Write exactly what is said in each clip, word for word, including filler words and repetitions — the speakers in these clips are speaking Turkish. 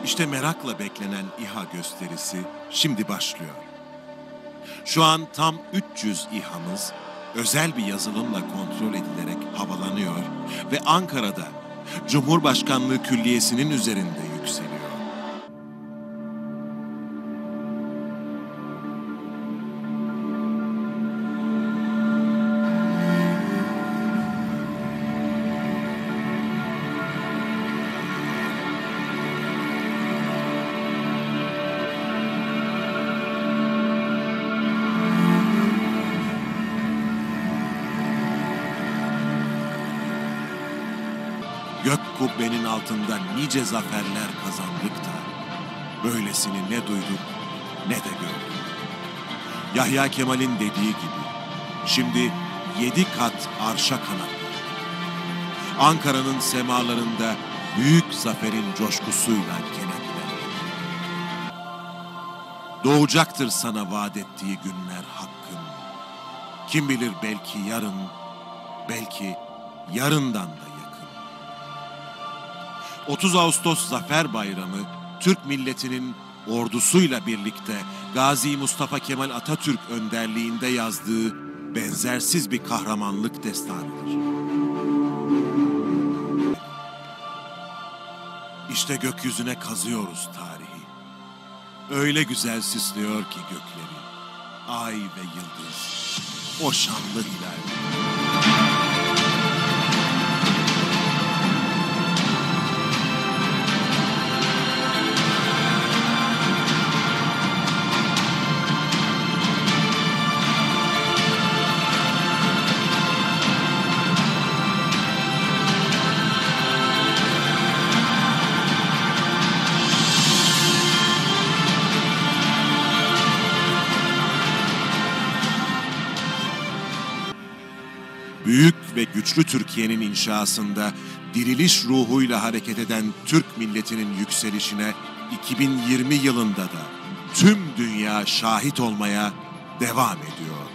İşte merakla beklenen İHA gösterisi şimdi başlıyor. Şu an tam üç yüz İHA'mız özel bir yazılımla kontrol edilerek havalanıyor ve Ankara'da Cumhurbaşkanlığı Külliyesi'nin üzerinde yükseliyor. Gök kubbenin altında nice zaferler kazandık da böylesini ne duyduk ne de gördük. Yahya Kemal'in dediği gibi şimdi yedi kat arşa kanatlı. Ankara'nın semalarında büyük zaferin coşkusuyla kenetlendi. Doğacaktır sana vaat ettiği günler hakkın. Kim bilir belki yarın, belki yarından da otuz Ağustos Zafer Bayramı, Türk milletinin ordusuyla birlikte Gazi Mustafa Kemal Atatürk önderliğinde yazdığı benzersiz bir kahramanlık destanıdır. İşte gökyüzüne kazıyoruz tarihi. Öyle güzel süslüyor ki gökleri, ay ve yıldız, o şanlı hilal. Büyük ve güçlü Türkiye'nin inşasında diriliş ruhuyla hareket eden Türk milletinin yükselişine iki bin yirmi yılında da tüm dünya şahit olmaya devam ediyor.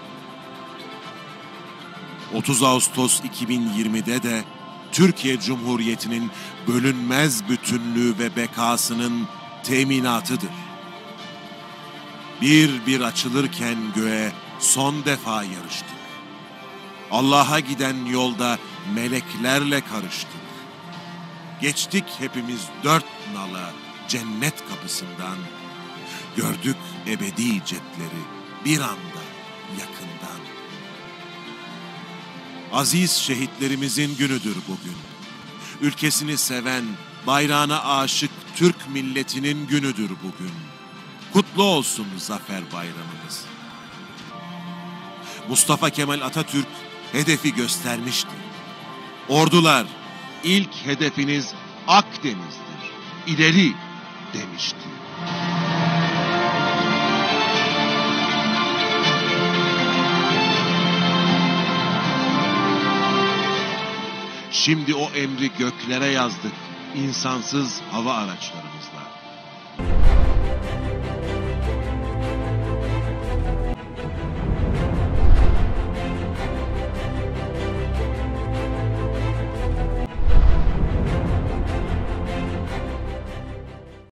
otuz Ağustos iki bin yirmide de Türkiye Cumhuriyeti'nin bölünmez bütünlüğü ve bekasının teminatıdır. Bir bir açılırken göğe son defa yarıştık. Allah'a giden yolda meleklerle karıştık. Geçtik hepimiz dört nala cennet kapısından. Gördük ebedi cetleri bir anda yakından. Aziz şehitlerimizin günüdür bugün. Ülkesini seven, bayrağına aşık Türk milletinin günüdür bugün. Kutlu olsun Zafer Bayramımız. Mustafa Kemal Atatürk hedefi göstermişti. Ordular, ilk hedefiniz Akdeniz'dir, İleri demişti. Şimdi o emri göklere yazdık, insansız hava araçlarımızla.